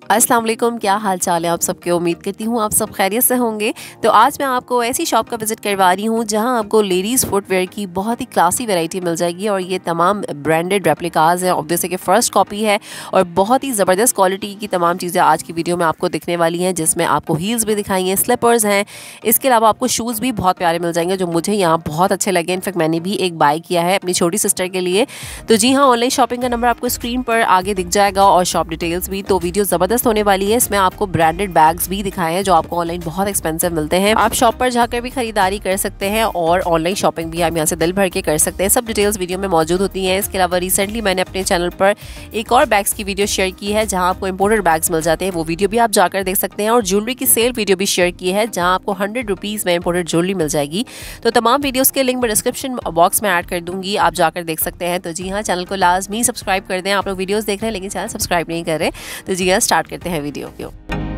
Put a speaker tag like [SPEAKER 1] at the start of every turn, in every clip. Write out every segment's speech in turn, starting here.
[SPEAKER 1] अस्सलाम वालेकुम, क्या हाल चाल है आप सबके। उम्मीद करती हूँ आप सब खैरियत से होंगे। तो आज मैं आपको ऐसी शॉप का विज़िट करवा रही हूँ जहाँ आपको लेडीज़ फुटवेयर की बहुत ही क्लासी वैरायटी मिल जाएगी और ये तमाम ब्रांडेड रेप्लिकाज हैं। ऑब्वियसली कि फ़र्स्ट कॉपी है और बहुत ही ज़बरदस्त क्वालिटी की तमाम चीज़ें आज की वीडियो में आपको दिखने वाली हैं, जिसमें आपको हील्स भी दिखाई हैं, स्लीपर्स हैं। इसके अलावा आपको शूज़ भी बहुत प्यारे मिल जाएंगे जो मुझे यहाँ बहुत अच्छे लगे। इनफैक्ट मैंने भी एक बाय किया है अपनी छोटी सिस्टर के लिए। तो जी हाँ, ऑनलाइन शॉपिंग का नंबर आपको स्क्रीन पर आगे दिख जाएगा और शॉप डिटेल्स भी। तो वीडियो ज़बरदस्त होने वाली है। इसमें आपको ब्रांडेड बैग्स भी दिखाए हैं जो आपको ऑनलाइन बहुत एक्सपेंसिव मिलते हैं। आप शॉप पर जाकर भी खरीदारी कर सकते हैं और ऑनलाइन शॉपिंग भी आप यहाँ से दिल भर के कर सकते हैं। सब डिटेल्स वीडियो में मौजूद होती हैं। इसके अलावा रिसेंटली मैंने अपने चैनल पर एक और बैग्स की वीडियो शेयर की है जहाँ आपको इंपोर्टेड बैग्स मिल जाते हैं। वो वीडियो भी आप जाकर देख सकते हैं। और ज्वेलरी की सेल वीडियो भी शेयर की है जहाँ आपको 100 रुपीज़ में इंपोर्टेड ज्वेलरी मिल जाएगी। तो तमाम वीडियोज़ के लिंक मैं डिस्क्रिप्शन बॉक्स में ऐड कर दूंगी, आप जाकर देख सकते हैं। तो जी हाँ, चैनल को लाजमी सब्सक्राइब कर दें। आप लोग वीडियोज़ देख रहे हैं लेकिन चैनल सब्सक्राइब नहीं कर रहे। तो जी हाँ, स्टार्ट करते हैं वीडियो को।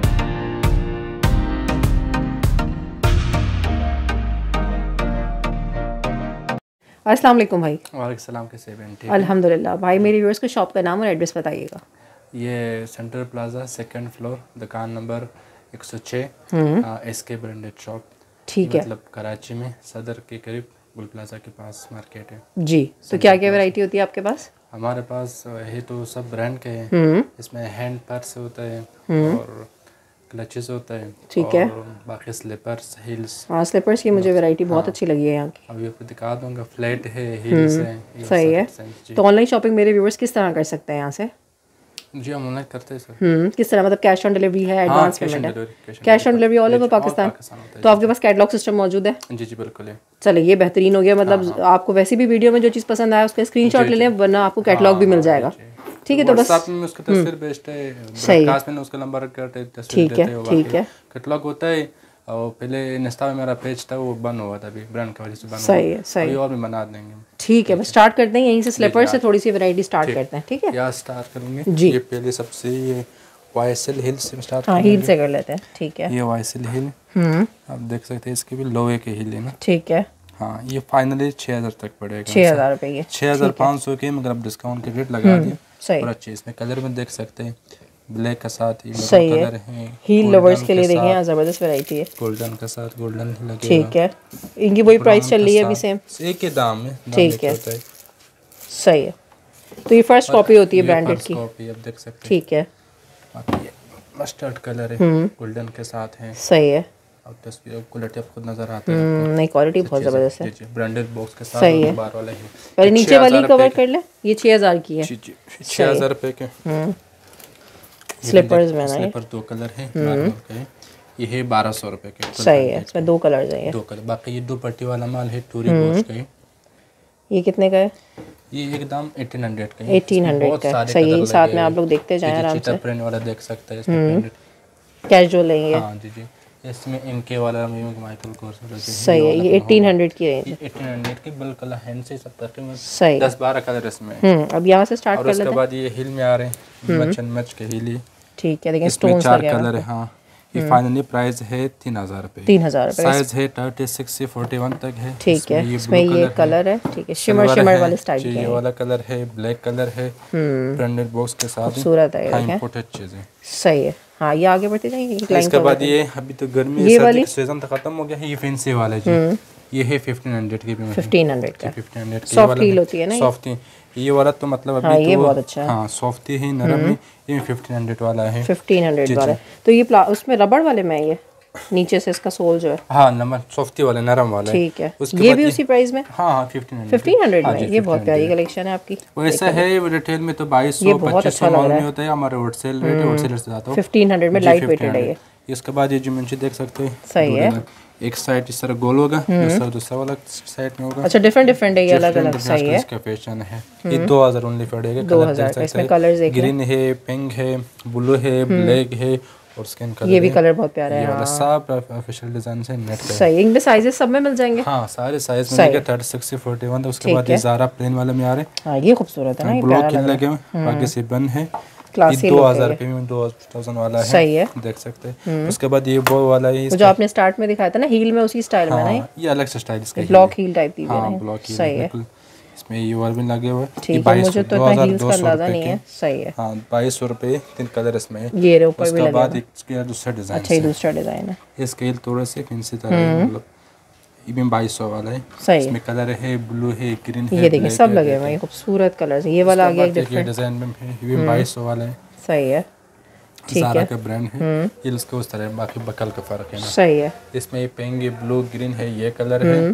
[SPEAKER 1] अस्सलाम वालेकुम भाई।
[SPEAKER 2] वालेकुम सलाम। कैसे हैं? ठीक है
[SPEAKER 1] अल्हम्दुलिल्लाह। भाई मेरे व्यूअर्स को शॉप का नाम और एड्रेस बताइएगा।
[SPEAKER 2] ये सेंट्रल प्लाजा 2nd फ्लोर, दुकान नंबर 106, एसके ब्रांडेड शॉप।
[SPEAKER 1] ठीक है,
[SPEAKER 2] मतलब कराची में सदर के करीब गुल प्लाजा के पास मार्केट है
[SPEAKER 1] जी। तो क्या क्या वैरायटी होती है आपके पास?
[SPEAKER 2] हमारे पास है तो सब ब्रांड के हैं। इसमें हैंड पर्स होता है और क्लचेस होता है,
[SPEAKER 1] ठीक है,
[SPEAKER 2] और बाकी स्लीपर्स, हील्स।
[SPEAKER 1] हाँ, स्लीपर्स की मुझे वैरायटी बहुत अच्छी लगी है यहाँ की।
[SPEAKER 2] अभी आपको दिखा दूंगा। फ्लैट है, हील्स है।
[SPEAKER 1] सही है। तो ऑनलाइन शॉपिंग मेरे व्यूअर्स किस तरह कर सकते हैं यहाँ से?
[SPEAKER 2] जी हम ऑनलाइन करते हैं सर।
[SPEAKER 1] किस तरह, मतलब कैश ऑन डिलीवरी है, एडवांस पेमेंट है? Cash on delivery all over Pakistan. तो आपके पास कैटलॉग सिस्टम मौजूद है?
[SPEAKER 2] जी जी बिल्कुल है।
[SPEAKER 1] चलिए, ये बेहतरीन हो गया। मतलब आपको वैसे भी वीडियो में जो चीज़ पसंद आया उसका स्क्रीनशॉट ले लें, वरना आपको कैटलॉग भी मिल जाएगा। ठीक है, तो बस
[SPEAKER 2] WhatsApp में उसका तस्वीर भेजते हैं, ब्रॉडकास्ट में उसका नंबर करते तस्वीर देते हैं।
[SPEAKER 1] ठीक है,
[SPEAKER 2] कैटलॉग होता है। और पहले इंस्टा में मेरा पेज था, वो बंद हुआ था, अभी ब्रांड की वजह से बंद हुआ।
[SPEAKER 1] सही है, सही।
[SPEAKER 2] और भी बना देंगे।
[SPEAKER 1] ठीक है, बस स्टार्ट करते हैं यहीं से, स्लीपर से थोड़ी सी वैरायटी स्टार्ट करते हैं। ठीक है,
[SPEAKER 2] या स्टार्ट करेंगे
[SPEAKER 1] जी।
[SPEAKER 2] ये पहले सबसे ये YSL हिल से स्टार्ट
[SPEAKER 1] हाँ, हील से कर लेते हैं। ठीक है,
[SPEAKER 2] ये YSL हिल आप देख सकते हैं, इसके भी लोहे के हिल है ना।
[SPEAKER 1] ठीक है,
[SPEAKER 2] हाँ, ये फाइनली 6000 तक पड़ेगा।
[SPEAKER 1] 6000 रुपये,
[SPEAKER 2] 6500 के, मगर अब डिस्काउंट के रेट लगा दिए।
[SPEAKER 1] सही।
[SPEAKER 2] और अच्छे इसमें कलर में देख सकते हैं, ब्लैक के साथ ही
[SPEAKER 1] सही है।
[SPEAKER 2] कलर है।
[SPEAKER 1] हील लवर्स के लिए देखें, यहाँ जबरदस्त वैरायटी है।
[SPEAKER 2] गोल्डन के साथ गोल्डन लगे।
[SPEAKER 1] ठीक है, इनकी वही प्राइस चल रही है अभी सेम,
[SPEAKER 2] एक ही दाम में।
[SPEAKER 1] ठीक है, सही है। तो ये फर्स्ट कॉपी होती है ब्रांडेड की।
[SPEAKER 2] कॉपी अब देख सकते हैं।
[SPEAKER 1] ठीक है,
[SPEAKER 2] बाकी ये मस्टर्ड कलर है, गोल्डन के साथ है।
[SPEAKER 1] सही है।
[SPEAKER 2] अब तस्वीर क्वालिटी आपको खुद नजर आता है।
[SPEAKER 1] नहीं, क्वालिटी बहुत जबरदस्त है।
[SPEAKER 2] जी, ब्रांडेड बॉक्स के साथ
[SPEAKER 1] सही है।
[SPEAKER 2] बार वाला है।
[SPEAKER 1] पहले नीचे वाली कवर कर ले। ये 6000 की है।
[SPEAKER 2] जी जी, 6000 रुपए के।
[SPEAKER 1] स्लीपर्स में ना,
[SPEAKER 2] स्लीपर 2 कलर है, नॉर्मल के है। ये है 1200 रुपए के।
[SPEAKER 1] सही है, इसमें 2 कलर्स हैं।
[SPEAKER 2] 2 कलर। बाकी ये 2 पट्टी वाला माल है, टूरी बॉक्स का है।
[SPEAKER 1] ये कितने का है?
[SPEAKER 2] ये एकदम 1800 का है।
[SPEAKER 1] 1800 का। सही है, साथ में आप लोग देखते जाएं आराम से।
[SPEAKER 2] प्रिंट वाला देख सकते हैं इसमें।
[SPEAKER 1] कैजुअल लेंगे।
[SPEAKER 2] हाँ जी जी। इसमें इनके वाला माइकल कोर्स
[SPEAKER 1] सही है। ये 1800 की रेंज है।
[SPEAKER 2] 1800 की बिल्कुल हैंड से सब तकरीबन
[SPEAKER 1] सही
[SPEAKER 2] 10-12 कलर इसमें।
[SPEAKER 1] अब यहाँ से स्टार्ट कर लेते हैं।
[SPEAKER 2] उसके बाद ये हिल में आ रहे हैं, मच एंड मच के हिल।
[SPEAKER 1] ठीक है, देखिए
[SPEAKER 2] इसमें
[SPEAKER 1] स्टोन्स
[SPEAKER 2] 4
[SPEAKER 1] वगैरह।
[SPEAKER 2] कलर है। हाँ, ये फाइनली प्राइस है 3000 रुपए।
[SPEAKER 1] 3000 रुपए।
[SPEAKER 2] साइज है 36 से 41 तक है।
[SPEAKER 1] ठीक है, इसमें ये कलर है। ठीक है, शिमर शिमर वाले स्टाइल के।
[SPEAKER 2] ये वाला कलर है, ब्लैक कलर है, ब्रांडेड बॉक्स के साथ।
[SPEAKER 1] खूबसूरत है,
[SPEAKER 2] इंपोर्टेड चीज है।
[SPEAKER 1] सही है। हाँ, ये आगे बढ़ते जाएंगे।
[SPEAKER 2] इसके बाद ये अभी तो गर्मी
[SPEAKER 1] ये वाली
[SPEAKER 2] सीजन तो खत्म हो गया है। ये फैंसी वाला जी, ये है 1500 की।
[SPEAKER 1] 1500 का।
[SPEAKER 2] 1500 की।
[SPEAKER 1] सॉफ्ट हील होती है ना,
[SPEAKER 2] सॉफ्ट ये वाला तो मतलब अभी
[SPEAKER 1] हाँ, ये
[SPEAKER 2] तो
[SPEAKER 1] बहुत अच्छा है।
[SPEAKER 2] हाँ, सॉफ्ट ही है, नरम है। ये 1500 वाला है।
[SPEAKER 1] 1500 वाला। तो ये उसमें रबड़ वाले में ये नीचे से इसका सोल जो है,
[SPEAKER 2] हाँ, नमन सॉफ्टी वाला, नरम वाला।
[SPEAKER 1] ठीक है, ये भी उसी प्राइस में।
[SPEAKER 2] हाँ हाँ, 1500
[SPEAKER 1] में। ये बहुत प्यारी कलेक्शन है आपकी।
[SPEAKER 2] वैसा है रिटेल में तो 2200-2500 में होता है। हमारा होलसेल रेट है, होलसेलर से जाता हूँ।
[SPEAKER 1] 1500 में लाइट वेटेड है ये।
[SPEAKER 2] इसके बाद ये जो मंची देख सकते हैं,
[SPEAKER 1] सही है।
[SPEAKER 2] एक साइड इस तरह गोल होगा, दूसरा वाला साइड में होगा।
[SPEAKER 1] अच्छा, डिफरेंट है ये, अलग अलग। सही है,
[SPEAKER 2] इसका फैशन है। ये 2000 ओनली पड़ेगा।
[SPEAKER 1] 2000 का। इसमें कलर्स देखिए,
[SPEAKER 2] ग्रीन है, पिंक है, ब्लू है, ब्लैक है और स्किन कलर।
[SPEAKER 1] ये भी कलर बहुत प्यारा है।
[SPEAKER 2] ये वाला सब ऑफिशियल डिजाइन से नेट का।
[SPEAKER 1] सही है। इनमें साइजेस सब में मिल जाएंगे।
[SPEAKER 2] हाँ, सारे साइज मिलेंगे 36 से 41। उसके बाद ये ज़ारा प्लेन वाले में आ रहे हैं।
[SPEAKER 1] हाँ, ये खूबसूरत है ना, ये
[SPEAKER 2] ब्लॉक लगे हुए, बाकी से बन है।
[SPEAKER 1] क्लासी
[SPEAKER 2] 2000 रुपये में 2000 वाला है।
[SPEAKER 1] सही है,
[SPEAKER 2] देख सकते हैं। उसके बाद ये वो वाला है,
[SPEAKER 1] जो आपने स्टार्ट में दिखाया था ना हील में, उसी स्टाइल में ना।
[SPEAKER 2] ये अलग से स्टाइल इसका,
[SPEAKER 1] ब्लॉक हील टाइप दी है
[SPEAKER 2] ना।
[SPEAKER 1] ना,
[SPEAKER 2] ब्लॉक हील
[SPEAKER 1] सही है।
[SPEAKER 2] इसमें ये वाला भी लगे हुए हैं।
[SPEAKER 1] ठीक है, मुझे तो इतना हील्स का अंदाजा नहीं है। सही है।
[SPEAKER 2] हाँ 2200 रुपये 3 कलर इसमें है।
[SPEAKER 1] ये रे ऊपर भी लगे।
[SPEAKER 2] उसके बाद एक दूसरा डिजाइन।
[SPEAKER 1] अच्छा, ये दूसरा डिजाइन है।
[SPEAKER 2] ये स्केल थोड़े से फैंसी तरह है, मतलब ये भी 2200 वाला है।
[SPEAKER 1] सही।
[SPEAKER 2] इसमें कलर है ब्लू है, ग्रीन है,
[SPEAKER 1] ये देखिए सब लगे हुए हैं, खूबसूरत कलर्स। ये वाला आ गया एक डिफरेंट
[SPEAKER 2] डिजाइन में है, ये भी 2200 वाला है।
[SPEAKER 1] सही है। ठीक
[SPEAKER 2] ज़ारा
[SPEAKER 1] है,
[SPEAKER 2] का ब्रांड है। ये इसके उस तरह, बाकी बकल का फर्क है ना।
[SPEAKER 1] सही है।
[SPEAKER 2] इसमें ये पेंगे ब्लू ग्रीन है, ये कलर है।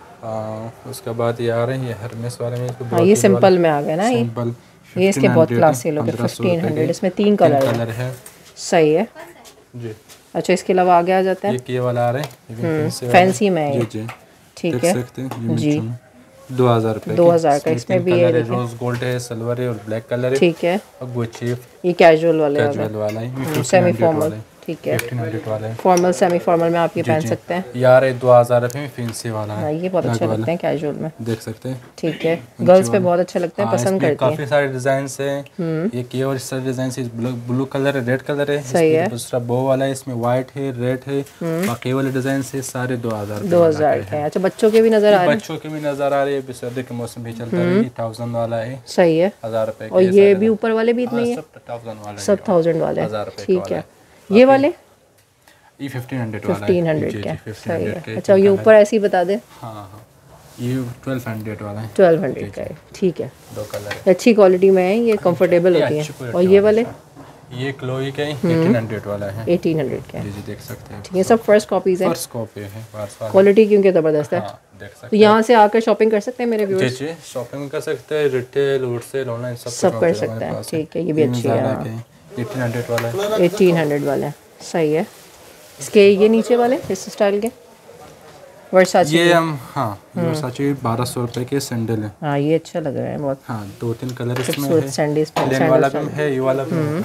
[SPEAKER 2] उसके बाद ये आ रहे हैं ये हरमेस वाले में,
[SPEAKER 1] हाँ ये सिंपल में आ गया ना।
[SPEAKER 2] सिंपल
[SPEAKER 1] ये इसके बहुत क्लासी लुक है। 1500। इसमें 3 कलर है। सही है
[SPEAKER 2] जी।
[SPEAKER 1] अच्छा, इसके अलावा आगे आ जाते हैं।
[SPEAKER 2] ये वाला आ रहे हैं
[SPEAKER 1] फैंसी में
[SPEAKER 2] जी जी,
[SPEAKER 1] ठीक है
[SPEAKER 2] जी। 2000 रुपये
[SPEAKER 1] 2000 का। इसमें भी है
[SPEAKER 2] रोज गोल्ड है, सिल्वर है और ब्लैक कलर है।
[SPEAKER 1] ठीक है।
[SPEAKER 2] अब वो चीफ
[SPEAKER 1] ये कैजुअल वाला
[SPEAKER 2] है,
[SPEAKER 1] सेमी फॉर्मल। ठीक है,
[SPEAKER 2] 1500 वाला है।
[SPEAKER 1] फॉर्मल सेमी फॉर्मल में आप ये पहन सकते हैं
[SPEAKER 2] यार। 2000 रुपये में फैंसी वाला है।
[SPEAKER 1] ये बहुत अच्छे लगते हैं कैजुअल में,
[SPEAKER 2] देख सकते हैं।
[SPEAKER 1] ठीक है, गर्ल्स पे बहुत अच्छे लगते हैं, पसंद करती हैं।
[SPEAKER 2] काफी सारे डिजाइन है। एक ये और इस तरह डिजाइन से ब्लू कलर है, रेड कलर है।
[SPEAKER 1] सही है।
[SPEAKER 2] दूसरा बो वाला है, इसमें व्हाइट है, रेड है। बाकी वाले डिजाइन से सारे 2000
[SPEAKER 1] के हैं। अच्छा, बच्चों के भी नजर आ रहे हैं।
[SPEAKER 2] बच्चों के भी नजर आ रहे हैं, सर्दी के मौसम भी चलता है। 1000 वाला है।
[SPEAKER 1] सही है।
[SPEAKER 2] 1000 रुपए।
[SPEAKER 1] और ये भी ऊपर वाले भी इतने ही है, सब 1000 वाले। ठीक है, ये वाले
[SPEAKER 2] ये 1500
[SPEAKER 1] के। सही है। अच्छा, ये ऊपर ऐसे ही बता दे।
[SPEAKER 2] हाँ, ये 1200 वाला है।
[SPEAKER 1] 1200 का है। ठीक है,
[SPEAKER 2] 2 कलर
[SPEAKER 1] अच्छी क्वालिटी में है, ये कंफर्टेबल होती है। और ये वाले
[SPEAKER 2] ये क्लोई का 1800 वाला है।
[SPEAKER 1] 1800 का है।
[SPEAKER 2] जी देख सकते हैं।
[SPEAKER 1] ठीक है, सब फर्स्ट कॉपीज है।
[SPEAKER 2] फर्स्ट कॉपी है,
[SPEAKER 1] क्वालिटी क्योंकि ज़बरदस्त है।
[SPEAKER 2] देख सकते
[SPEAKER 1] तो यहाँ से आकर शॉपिंग कर सकते हैं मेरे व्यूअर्स।
[SPEAKER 2] जी, शॉपिंग कर सकते हैं, रिटेल होलसेल ऑनलाइन
[SPEAKER 1] सब कर सकते हैं। ठीक है, ये भी अच्छी है।
[SPEAKER 2] 1800 वाला है।
[SPEAKER 1] 1800 वाला है। सही है। इसके ये नीचे वाले इस स्टाइल के वर्साचे,
[SPEAKER 2] ये हम वर्साचे 1200 रुपए के सैंडल है।
[SPEAKER 1] हाँ ये अच्छा लग रहा है बहुत।
[SPEAKER 2] 2-3 कलर इसमें है।
[SPEAKER 1] सैंडल्स
[SPEAKER 2] प्लेन वाला भी है, ये वाला भी।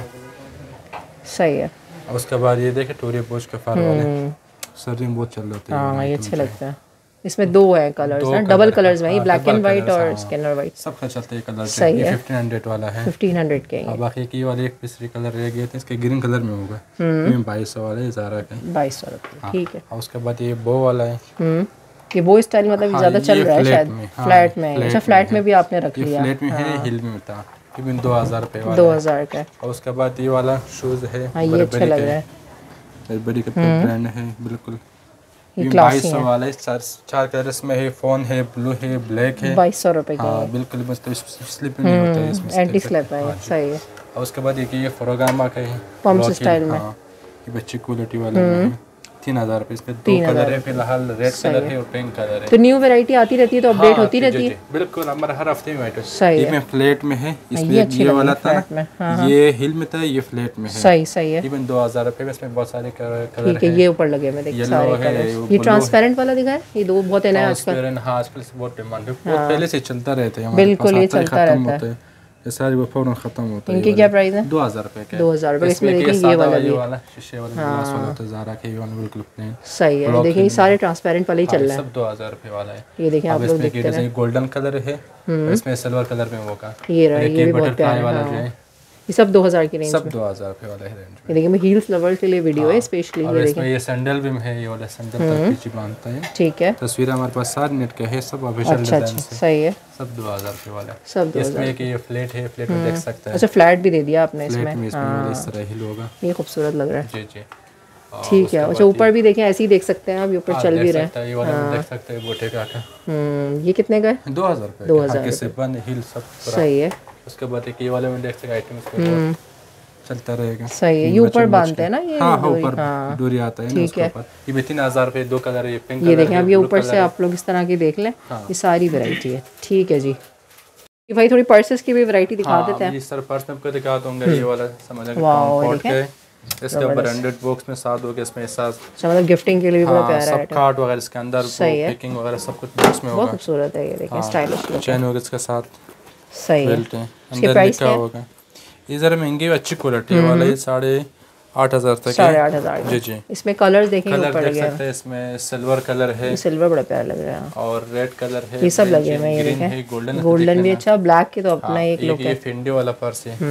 [SPEAKER 1] सही है।
[SPEAKER 2] उसके बाद ये देखे टोरी बोझ के फार वाले, सर्दी में बहुत चल रहे हैं।
[SPEAKER 1] हाँ ये अच्छे लगते हैं। इसमें 2 है कलर्स ना, डबल कलर्स में, ब्लैक एंड व्हाइट और स्किनर व्हाइट
[SPEAKER 2] सब का चलते हैं कलर।
[SPEAKER 1] सही है।
[SPEAKER 2] 1500 वाला है।
[SPEAKER 1] 1500 के।
[SPEAKER 2] बाकी की वाले एक पिछले कलर रह गए थे, इसके ग्रीन कलर में होगा। 2200 वाला है, ज़ारा का
[SPEAKER 1] 2200 रुपये। ठीक है।
[SPEAKER 2] और उसके बाद ये बो वाला है।
[SPEAKER 1] ये बो स्टाइल मतलब ज़्यादा चल रहा है शायद। फ्लैट में। अच्छा, फ्लैट में भी आपने रख लिया।
[SPEAKER 2] फ्लैट में है, हिल में था। ये भी 2000 रुपये वाला
[SPEAKER 1] 2000 का।
[SPEAKER 2] और उसके बाद ये वाला शूज़ है।
[SPEAKER 1] ये अच्छा लग रहा है।
[SPEAKER 2] बड़ी का ब्रांड है बिल्कुल। ये 2200 वाला है। 4 कलर इसमें है, फोन है, ब्लू है, ब्लैक है।
[SPEAKER 1] 2200 रुपये का।
[SPEAKER 2] बिल्कुल, मतलब स्लिप नहीं होता है इसमें,
[SPEAKER 1] एंटी स्लिप है। सही है।
[SPEAKER 2] और उसके बाद ये फरोगामा का है,
[SPEAKER 1] पम्प स्टाइल में।
[SPEAKER 2] ये बच्ची क्वालिटी वाला है। 3000 रुपये। इसमें 2 कलर है फिलहाल, रेड कलर है और पिंक कलर है।
[SPEAKER 1] तो न्यू वैरायटी आती रहती है, तो अपडेट होती रहती है।
[SPEAKER 2] बिल्कुल, हमारा हर हफ्ते में आइटम।
[SPEAKER 1] सही है।
[SPEAKER 2] ये फ्लैट में है, इसलिए ये वाला था ना, ये हिल में था, ये फ्लैट में है।
[SPEAKER 1] सही है।
[SPEAKER 2] इवन 2000 रुपये में इसमें बहुत सारे कलर
[SPEAKER 1] ठीक है, ये ऊपर लगे हुए देखिए सारे कलर। ये ट्रांसपेरेंट वाला दिखा है, ये 2 बहुत है ना आजकल।
[SPEAKER 2] हाँ, आजकल बहुत डिमांड है, बहुत पहले से चलता रहता है।
[SPEAKER 1] बिल्कुल, ये चलता रहता है।
[SPEAKER 2] ये सारे वो फौरन खत्म होता है।
[SPEAKER 1] इनकी क्या प्राइस है?
[SPEAKER 2] 2000 रुपये का।
[SPEAKER 1] 2000 रुपये। इसमें देखिए ये वाला
[SPEAKER 2] शीशे वाला ग्लास वाला होता है, ज़ारा के, ये वाला बिल्कुल प्लेन।
[SPEAKER 1] सही है। देखिए ये सारे ट्रांसपेरेंट वाले ही चल रहा है।
[SPEAKER 2] सब 2000 रुपये वाला है।
[SPEAKER 1] ये देखिए आप लोग देखते हैं,
[SPEAKER 2] गोल्डन कलर है, इसमें सिल्वर कलर में होगा।
[SPEAKER 1] ये रहा, ये भी बहुत प्यारा वाला है। ये सब 2000 की रेंज में।
[SPEAKER 2] सब 2000 रुपये वाला है रेंज में।
[SPEAKER 1] ये देखिए, मैं हील्स लवर्स के लिए वीडियो है स्पेशली। ये देखिए,
[SPEAKER 2] ये सैंडल भी है, ये वाला सैंडल तक पीछे बांधता है।
[SPEAKER 1] ठीक है।
[SPEAKER 2] तस्वीर हमारे पास सारे नेट के है, सब ऑफिशियल डिजाइन से।
[SPEAKER 1] सही है।
[SPEAKER 2] सब 2000 रुपये वाला है।
[SPEAKER 1] सब 2000।
[SPEAKER 2] इसमें कि ये फ्लैट है, फ्लैट में देख सकते हैं।
[SPEAKER 1] अच्छा, फ्लैट भी दे दिया आपने इसमें।
[SPEAKER 2] फ्लैट में इसमें इस तरह हिल होगा।
[SPEAKER 1] ये खूबसूरत लग रहा है।
[SPEAKER 2] जी जी,
[SPEAKER 1] ठीक है। अच्छा, ऊपर भी देखें, ऐसे ही देख सकते हैं आप, ये ऊपर चल भी रहा है।
[SPEAKER 2] ये वाला देख सकते हैं, गोटे का।
[SPEAKER 1] ये कितने का है?
[SPEAKER 2] 2000 रुपये।
[SPEAKER 1] 2000
[SPEAKER 2] से बंद हिल सब।
[SPEAKER 1] सही है।
[SPEAKER 2] उसके बाद ये वाले में देख सकते आइटम इसमें चलता रहेगा।
[SPEAKER 1] सही है। ये ऊपर बांधते हैं ना, ये
[SPEAKER 2] ऊपर डोरी आता है। ठीक है। ये भी 3000 रुपये, 2 कलर है, ये पिंक।
[SPEAKER 1] ये देखें, अब ये ऊपर से आप लोग इस तरह की देख लें। ये सारी वैरायटी है। ठीक है जी। भाई थोड़ी पर्सेस की भी वैरायटी दिखा देते हैं।
[SPEAKER 2] इस तरह पर्स में आपको दिखा दूंगा। ये वाला समझ लीजिए कॉम्फर्ट का है, इसके ब्रांडेड बॉक्स में साथ हो गया, इसमें साथ
[SPEAKER 1] मतलब गिफ्टिंग के लिए भी बड़ा प्यारा है।
[SPEAKER 2] सब कार्ड वगैरह इसके अंदर, पैकिंग वगैरह सब कुछ बॉक्स में होगा।
[SPEAKER 1] बहुत खूबसूरत है ये, देखिए स्टाइलिश लुक है।
[SPEAKER 2] चेन होगा इसके साथ।
[SPEAKER 1] सही है।
[SPEAKER 2] अंदर लिखा होगा। ये जरा महंगी अच्छी क्वालिटी वाला है, 8500 तक है।
[SPEAKER 1] 8500।
[SPEAKER 2] जी जी।
[SPEAKER 1] इसमें कलर देखें, ऊपर
[SPEAKER 2] देख सकते हैं, इसमें सिल्वर कलर है,
[SPEAKER 1] सिल्वर बड़ा प्यारा लग रहा है,
[SPEAKER 2] और रेड कलर है।
[SPEAKER 1] ये सब लगे हुए हैं। ये देखें, गोल्डन भी अच्छा, ब्लैक के तो अपना एक लुक है।
[SPEAKER 2] ये फेंडी वाला पर्स है,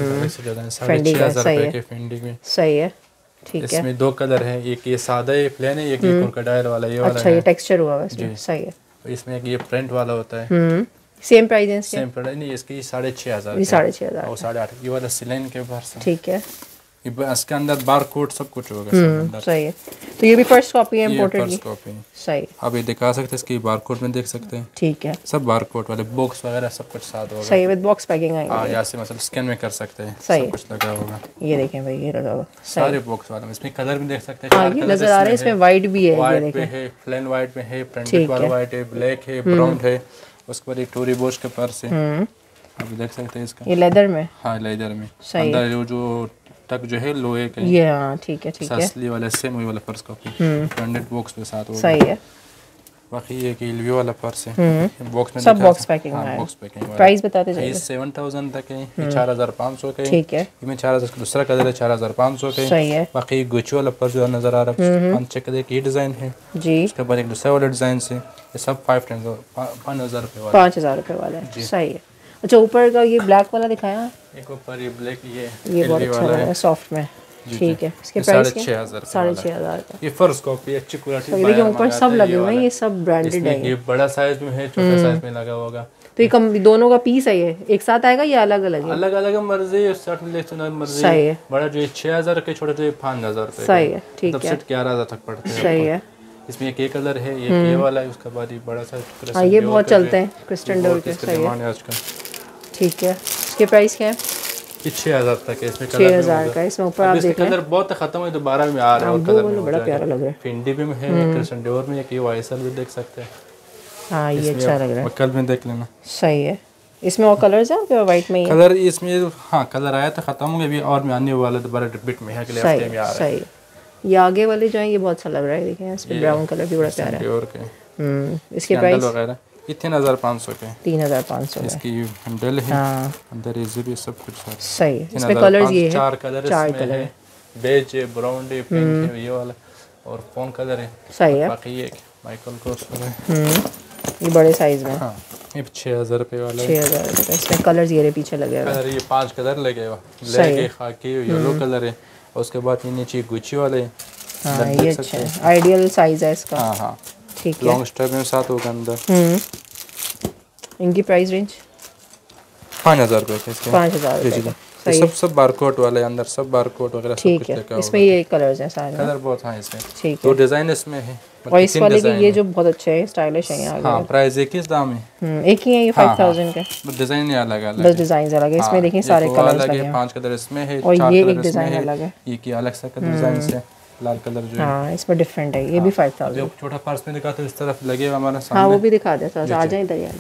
[SPEAKER 1] फेंडी का। सही है।
[SPEAKER 2] फेंडी में
[SPEAKER 1] सही है। ठीक है।
[SPEAKER 2] इसमें 2 कलर है, एक ये सादा है, प्लेन है, एक क्रोकोडाइल वाला, ये वाला।
[SPEAKER 1] अच्छा, ये टेक्सचर हुआ है इसमें। सही है।
[SPEAKER 2] इसमें ये प्रिंट वाला होता है।
[SPEAKER 1] सेम प्राइस है इसके?
[SPEAKER 2] सेम प्राइस नहीं, इसकी 6,500,
[SPEAKER 1] ये 6,500
[SPEAKER 2] और 8,500 ये वाला सिलाइन के ऊपर से।
[SPEAKER 1] ठीक है,
[SPEAKER 2] इसके अंदर बार कोड सब कुछ होगा सब अंदर।
[SPEAKER 1] सही है। तो ये भी फर्स्ट कॉपी है इंपोर्टेड की?
[SPEAKER 2] First copy.
[SPEAKER 1] सही।
[SPEAKER 2] आप ये दिखा सकते हैं, इसकी बार कोड में देख सकते हैं।
[SPEAKER 1] ठीक है,
[SPEAKER 2] सब बार कोड वाले बॉक्स वगैरह सब कुछ साथ होगा।
[SPEAKER 1] सही, विद बॉक्स पैकिंग आएगा।
[SPEAKER 2] हाँ, यहाँ से मतलब स्कैन में कर सकते हैं,
[SPEAKER 1] सही
[SPEAKER 2] सब कुछ लगा होगा।
[SPEAKER 1] ये देखें भाई, ये लगा होगा
[SPEAKER 2] सारे बॉक्स वाले। इसमें कलर भी देख सकते हैं।
[SPEAKER 1] हाँ, ये नजर आ रहा है, इसमें वाइट भी है, ये
[SPEAKER 2] देखें, है प्लेन वाइट में है, प्रिंटेड वाला वाइट है, ब्लैक है, ब्राउन है। उसके बाद ये टोरी बोश के पर्स है, आप देख सकते हैं इसका।
[SPEAKER 1] ये लेदर में?
[SPEAKER 2] हाँ, लेदर में। अंदर जो टक जो है लोहे का,
[SPEAKER 1] ये हाँ ठीक है, ठीक है।
[SPEAKER 2] असली वाला सेम वही वाला पर्स कॉपी, ब्रांडेड बॉक्स के साथ होगा।
[SPEAKER 1] सही है।
[SPEAKER 2] बाकी ये कि एलवी वाला पर्स है, बॉक्स में
[SPEAKER 1] सब बॉक्स पैकिंग है।
[SPEAKER 2] Box packing.
[SPEAKER 1] प्राइस बताते जाइए।
[SPEAKER 2] ये 7,000 तक है, ये 4,500 का है।
[SPEAKER 1] ठीक है,
[SPEAKER 2] इसमें 4,000 का दूसरा कलर है, 4,500 का है।
[SPEAKER 1] सही है।
[SPEAKER 2] बाकी गुच्ची वाला पर्स जो नजर आ रहा है, 5-6 कलर की डिजाइन है
[SPEAKER 1] जी।
[SPEAKER 2] उसके बाद एक दूसरा वाला डिजाइन से, ये सब 5,000 रुपये वाला,
[SPEAKER 1] 5,000 रुपये वाला है। सही है। अच्छा, ऊपर का ये ब्लैक वाला दिखाया,
[SPEAKER 2] एक ऊपर ये ब्लैक,
[SPEAKER 1] ये बहुत अच्छा लग रहा है, सॉफ्ट में। ठीक है, इसके प्राइस
[SPEAKER 2] 6,500
[SPEAKER 1] 6,500 का।
[SPEAKER 2] ये फर्स्ट कॉपी अच्छी क्वालिटी।
[SPEAKER 1] देखिए ऊपर सब लगे हुए हैं, ये सब ब्रांडेड है।
[SPEAKER 2] ये बड़ा साइज में है, छोटा साइज में लगा होगा।
[SPEAKER 1] तो ये कम दोनों का पीस है, ये एक साथ आएगा या अलग अलग है?
[SPEAKER 2] अलग अलग मर्जी, शर्ट ले मर्जी।
[SPEAKER 1] सही है।
[SPEAKER 2] बड़ा जो 6,000 के, छोटा जो 5,000 रुपए।
[SPEAKER 1] सही है, ठीक है।
[SPEAKER 2] 11,000 तक पड़ते हैं।
[SPEAKER 1] सही है।
[SPEAKER 2] इसमें एक कलर है, ये वाला है, उसके बाद ये बड़ा साइज।
[SPEAKER 1] हाँ, ये बहुत चलते हैं क्रिस्टल डोर के। सही है, ठीक है। इसके प्राइस क्या है?
[SPEAKER 2] 6,000 तक है। इसमें
[SPEAKER 1] 6,000 का। इसमें ऊपर आप देख
[SPEAKER 2] कलर बहुत खत्म है, दोबारा में आ रहा है। कलर
[SPEAKER 1] बड़ा प्यारा लग रहा है।
[SPEAKER 2] फिंडी भी में है, क्रिस्टल डोर में, ये वाइसर भी देख सकते हैं।
[SPEAKER 1] हाँ, ये अच्छा लग रहा है।
[SPEAKER 2] कल में देख लेना।
[SPEAKER 1] सही है। इसमें और कलर्स हैं क्या? वाइट में ही
[SPEAKER 2] कलर इसमें, हाँ कलर आया था, खत्म हो गया, अभी और में आने वाला दोबारा रिपीट में है, अगले हफ्ते में आ रहा है।
[SPEAKER 1] सही। ये आगे वाले जो हैं ये बहुत अच्छा लग रहा है, देखें इस पे ब्राउन कलर भी बड़ा प्यारा है। इसके प्राइस
[SPEAKER 2] वगैरह ये 3,500 के।
[SPEAKER 1] 3,500
[SPEAKER 2] इसकी हैंडल है।
[SPEAKER 1] हाँ,
[SPEAKER 2] अंदर इजी भी सब कुछ है।
[SPEAKER 1] सही। इसमें कलर्स ये है,
[SPEAKER 2] 4 कलर
[SPEAKER 1] है।
[SPEAKER 2] बेज है, ब्राउन है, पिंक है, ये वाला, और फोन कलर है।
[SPEAKER 1] सही है।
[SPEAKER 2] बाकी ये माइकल कोर्स है,
[SPEAKER 1] ये बड़े साइज में।
[SPEAKER 2] हाँ, ये 6,000 रुपये वाला है।
[SPEAKER 1] 6,000 रुपये। इसमें कलर्स ये पीछे लगे हुए
[SPEAKER 2] कलर, ये 5 कलर लगे हुए, ब्लैक है, खाकी, येलो कलर है, और उसके बाद ये नीचे गुच्ची वाले है।
[SPEAKER 1] हाँ, ये अच्छा है, आइडियल साइज है इसका।
[SPEAKER 2] हाँ हाँ,
[SPEAKER 1] ठीक है।
[SPEAKER 2] लॉन्ग स्ट्रैप में साथ होगा अंदर।
[SPEAKER 1] इनकी प्राइस रेंज
[SPEAKER 2] 5,000 रुपये के। इसके
[SPEAKER 1] 5,000 रुपये का।
[SPEAKER 2] सही। सब बारकोड वाले, अंदर सब बारकोड वगैरह सब कुछ
[SPEAKER 1] ठीक
[SPEAKER 2] लगा
[SPEAKER 1] है। इसमें ये कलर्स हैं सारे।
[SPEAKER 2] कलर बहुत हैं इसमें।
[SPEAKER 1] ठीक
[SPEAKER 2] तो
[SPEAKER 1] है।
[SPEAKER 2] डिजाइन इसमें है,
[SPEAKER 1] और इस वाले के ये जो बहुत अच्छे हैं, स्टाइलिश हैं यहाँ।
[SPEAKER 2] हाँ, प्राइस एक ही दाम है।
[SPEAKER 1] एक ही है ये 5,000 का।
[SPEAKER 2] डिजाइन ही अलग अलग,
[SPEAKER 1] बस डिजाइन अलग है। इसमें देखिए सारे कलर्स लगे हैं।
[SPEAKER 2] 5 कलर इसमें है,
[SPEAKER 1] और
[SPEAKER 2] 4
[SPEAKER 1] ये
[SPEAKER 2] कलर
[SPEAKER 1] एक डिजाइन अलग है,
[SPEAKER 2] ये की अलग सा डिजाइन से लाल कलर जो है।
[SPEAKER 1] हाँ, इसमें डिफरेंट है। ये भी 5,000।
[SPEAKER 2] जो छोटा पर्स में दिखा तो इस तरफ लगे हुए हमारे
[SPEAKER 1] हाँ,
[SPEAKER 2] सामने।
[SPEAKER 1] वो भी दिखा दे थोड़ा सा। आ जाए इधर यार,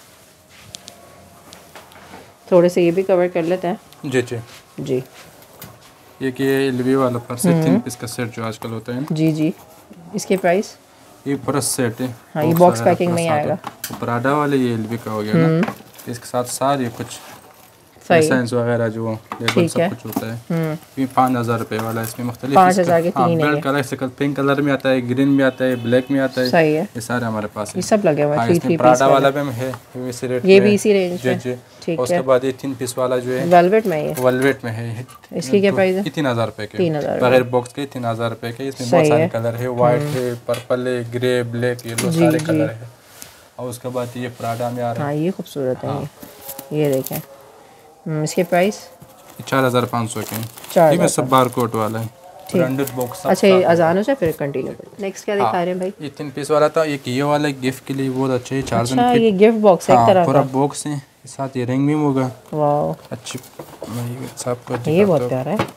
[SPEAKER 1] थोड़े से ये भी कवर कर लेते हैं।
[SPEAKER 2] जी जी
[SPEAKER 1] जी।
[SPEAKER 2] ये कि एलवी वाला पर्स है, 3 पीस का सेट जो आजकल होता है।
[SPEAKER 1] जी जी। इसके प्राइस?
[SPEAKER 2] ये पर्स सेट है।
[SPEAKER 1] हाँ, ये बॉक्स पैकिंग में ही आएगा।
[SPEAKER 2] पराडा वाले ये एलवी का हो गया ना, इसके साथ सारे कुछ साइंस वगैरह जो लेबल सब कुछ होता है। ये 5,000 रुपये वाला, इसमें मुख्तलिफ
[SPEAKER 1] 5,000 के 3
[SPEAKER 2] है। कलर पिंक कलर में आता है, ग्रीन में आता है, ब्लैक में आता है।
[SPEAKER 1] सही है।
[SPEAKER 2] ये सारे हमारे पास है।
[SPEAKER 1] ये सब लगे हुए हैं। 3 पीस
[SPEAKER 2] पराडा वाला भी है, इसी रेट
[SPEAKER 1] ये भी इसी रेंज में।
[SPEAKER 2] जी।
[SPEAKER 1] ठीक है।
[SPEAKER 2] उसके बाद ये 3 पीस वाला जो है
[SPEAKER 1] वेलवेट में है,
[SPEAKER 2] वेलवेट में है।
[SPEAKER 1] इसकी क्या प्राइस है?
[SPEAKER 2] 3,000 रुपये के,
[SPEAKER 1] 3,000
[SPEAKER 2] बगैर बॉक्स के 3,000 रुपये के। इसमें बहुत सारे कलर है, व्हाइट है, पर्पल है, ग्रे, ब्लैक, येलो, सारे कलर है। और उसके बाद ये पराडा में आ रहा है।
[SPEAKER 1] हाँ, ये खूबसूरत है। ये देखें। इसके प्राइस
[SPEAKER 2] 4,500 के।
[SPEAKER 1] 4,000
[SPEAKER 2] ये सब बारकोड वाला है, ब्रांडेड बॉक्स।
[SPEAKER 1] अच्छा, ये अजानों से फिर कंटिन्यू करें। नेक्स्ट क्या दिखा रहे हैं भाई?
[SPEAKER 2] ये 3 पीस वाला था, एक ये वाला गिफ्ट के लिए बहुत अच्छे है। 4 जन
[SPEAKER 1] अच्छा, ये गिफ्ट बॉक्स है एक तरह
[SPEAKER 2] पूरा
[SPEAKER 1] का।
[SPEAKER 2] बॉक्स है, साथ ये रिंग भी होगा।
[SPEAKER 1] वाह,
[SPEAKER 2] अच्छी सबको
[SPEAKER 1] ये बहुत प्यारा है।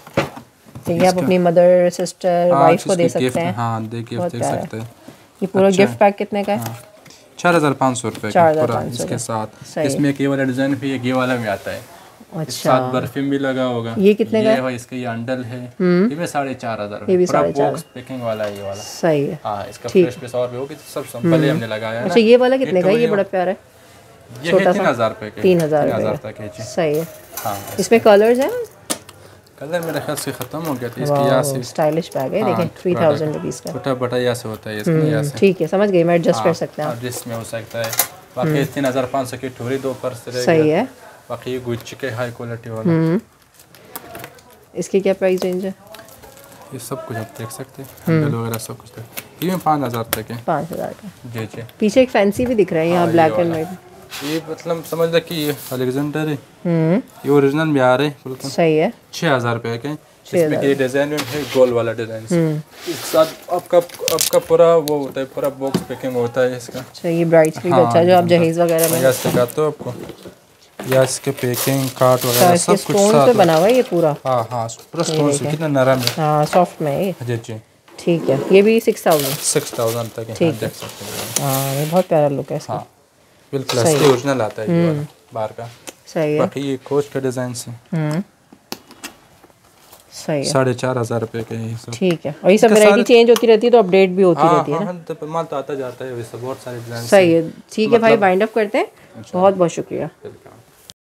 [SPEAKER 1] ये आप अपनी मदर, सिस्टर, वाइफ को दे सकते हैं।
[SPEAKER 2] हाँ, दे सकते हैं।
[SPEAKER 1] ये पूरा गिफ्ट पैक कितने का है?
[SPEAKER 2] 4,500 रुपये का पूरा इसके साथ। इसमें एक ये वाला डिजाइन भी, एक ये वाला में आता है।
[SPEAKER 1] अच्छा,
[SPEAKER 2] साथ बर्फीम भी लगा होगा।
[SPEAKER 1] ये कितने का है?
[SPEAKER 2] इसका ये अंडल है, ये में 4,500।
[SPEAKER 1] ये भी
[SPEAKER 2] पूरा
[SPEAKER 1] 4,500
[SPEAKER 2] बॉक्स पैकिंग वाला है ये वाला।
[SPEAKER 1] सही है।
[SPEAKER 2] हाँ, इसका फ्रेश पीस और भी होगी, सब सिंपल ही हमने लगाया है।
[SPEAKER 1] अच्छा, ये वाला कितने का है? ये बड़ा प्यारा है,
[SPEAKER 2] ये 3,000 रुपये के।
[SPEAKER 1] 3,000
[SPEAKER 2] तक है।
[SPEAKER 1] सही है।
[SPEAKER 2] हाँ,
[SPEAKER 1] इसमें कलर्स हैं?
[SPEAKER 2] कलर मेरे ख्याल से खत्म हो गया था। इसकी यहाँ से
[SPEAKER 1] स्टाइलिश बैग है, देखें 3,000 रुपीज़ का।
[SPEAKER 2] छोटा बड़ा यहाँ से होता है, इसमें यहाँ से।
[SPEAKER 1] ठीक है, समझ गई मैं, एडजस्ट कर सकते हैं।
[SPEAKER 2] एडजस्ट में हो सकता है। बाकी 3,500 की टोरी 2 पर्स रहेगा।
[SPEAKER 1] सही है।
[SPEAKER 2] बाकी ये गुच्ची के हाई क्वालिटी वाला।
[SPEAKER 1] इसकी क्या प्राइस रेंज है?
[SPEAKER 2] ये सब कुछ आप देख सकते हैं, हैंडल वगैरह सब कुछ। ये 5,000 तक है।
[SPEAKER 1] 5,000 का।
[SPEAKER 2] जी जी।
[SPEAKER 1] पीछे एक फैंसी भी दिख रहा है यहाँ, ब्लैक एंड वाइट।
[SPEAKER 2] ये मतलब समझ लो कि ये अलेक्जेंडर है, ये ओरिजिनल में आ रहे हैं बिल्कुल
[SPEAKER 1] सही है।
[SPEAKER 2] 6000 रुपये के। इसमें ये डिजाइन है गोल वाला डिजाइन, इसके साथ आपका पूरा वो होता है, पूरा बॉक्स पैकिंग होता है इसका।
[SPEAKER 1] अच्छा ये ब्राइड्स के लिए अच्छा जो आप जहेज वगैरह में
[SPEAKER 2] सिखाते हो आपको, या इसके पैकिंग कार्ड वगैरह सब कुछ
[SPEAKER 1] साथ में बना हुआ है ये पूरा।
[SPEAKER 2] हाँ पूरा स्टोन से, कितना नरम है।
[SPEAKER 1] हाँ सॉफ्ट में है
[SPEAKER 2] जी जी।
[SPEAKER 1] ठीक है, ये भी 6000
[SPEAKER 2] तक है,
[SPEAKER 1] ठीक है। हाँ ये बहुत प्यारा लुक है इसका।
[SPEAKER 2] हाँ बिल्कुल असली ओरिजिनल आता है ये वाला बाहर का।
[SPEAKER 1] सही है।
[SPEAKER 2] बाकी ये कोच का डिजाइन से
[SPEAKER 1] सही है,
[SPEAKER 2] 4500 रुपये के ये सब।
[SPEAKER 1] ठीक है। और ये सब वैरायटी चेंज होती रहती है तो अपडेट भी होती रहती है ना।
[SPEAKER 2] तो माल तो आता जाता है, वैसे बहुत सारे डिजाइन।
[SPEAKER 1] सही है, ठीक है भाई, बाइंड अप करते हैं। बहुत बहुत शुक्रिया।